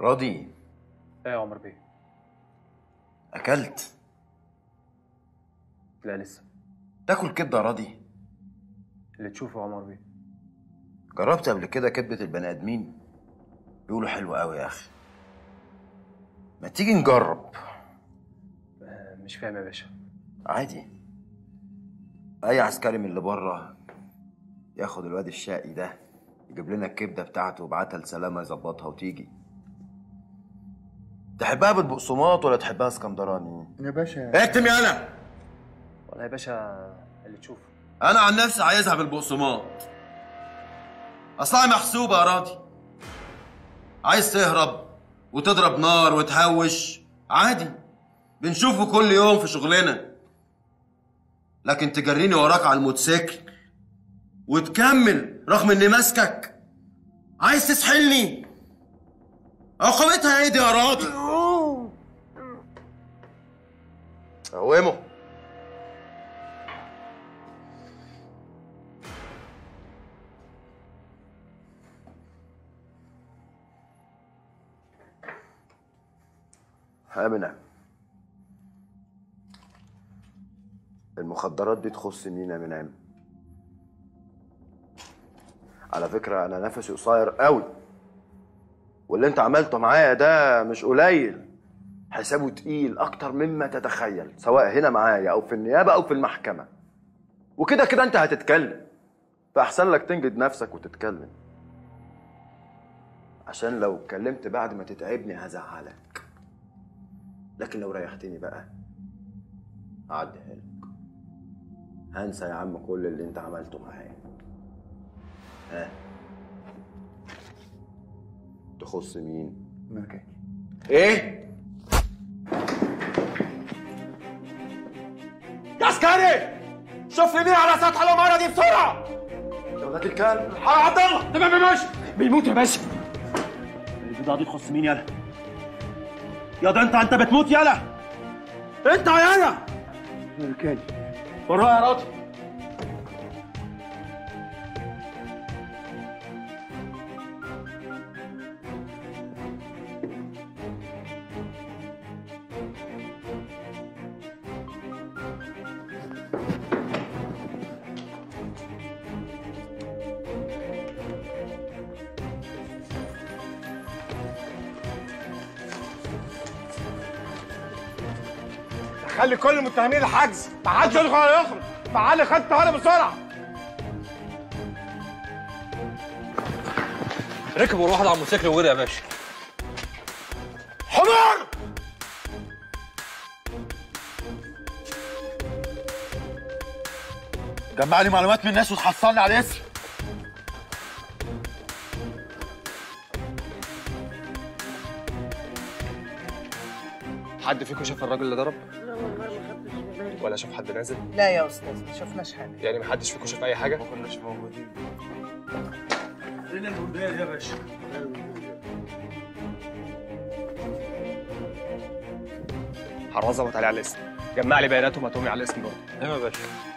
راضي؟ ايه يا عمر بيه؟ اكلت؟ لا لسه. تاكل كبده يا راضي؟ اللي تشوفه يا عمر بيه. جربت قبل كده كبده البني ادمين؟ بيقولوا حلوه قوي يا اخي. ما تيجي نجرب؟ مش فاهم يا باشا. عادي، اي عسكري من اللي بره ياخد الواد الشقي ده يجيب لنا الكبده بتاعته ويبعتها لسلامه يظبطها وتيجي. تحبها بالبقسماط ولا تحبها اسكندراني؟ يا باشا اكتم يالا. والله يا باشا اللي تشوفه. انا عن نفسي عايزها بالبقسماط، اصلها محسوبه يا راضي. عايز تهرب وتضرب نار وتهوش عادي، بنشوفه كل يوم في شغلنا. لكن تجريني وراك على الموتوسيكل وتكمل رغم اني ماسكك، عايز تسحلني؟ عقوبتها ايه دي يا راضي؟ قومه. آمنة، المخدرات دي تخص مين يا منعم؟ على فكرة أنا نفسي قصير قوي، واللي أنت عملته معايا ده مش قليل، حسابه تقيل أكتر مما تتخيل، سواء هنا معايا أو في النيابة أو في المحكمة. وكده كده أنت هتتكلم، فأحسن لك تنجد نفسك وتتكلم، عشان لو اتكلمت بعد ما تتعبني هزعلك. لكن لو ريحتني بقى هعديها لك، هنسى يا عم كل اللي انت عملته معايا. ها، تخص مين؟ مكاني. ايه؟ يا عسكري شوف لي مين على سطح العماره دي بسرعه. يا ولاد الكلب. عبد الله. تمام يا باشا. بيموت يا باشا. البضاعة دي تخص مين يالا؟ يا ده انت بتموت يالا. انت يالا. مكاني. ورايا يا راضي. خلي كل المتهمين الحجز، ما حدش يدخل ولا يخرج. تعالي خد طهاره بسرعه. ركب واحد على الموتوسيكل ووري يا باشا. حمار. جمع لي معلومات من الناس وتحصلني على الاسم. حد فيكم شاف الراجل اللي ضرب؟ لا والله ما خدتش بالي. ولا شاف حد نازل؟ لا يا استاذ ما شفناش حاجه. يعني ما حدش فيكم شاف اي حاجه؟ ما كناش موجودين. فين المدير يا باشا؟ حرازه وتعالي على الاسم. جمع لي بياناتهم هاتهم على الاسم برضه. تمام يا باشا.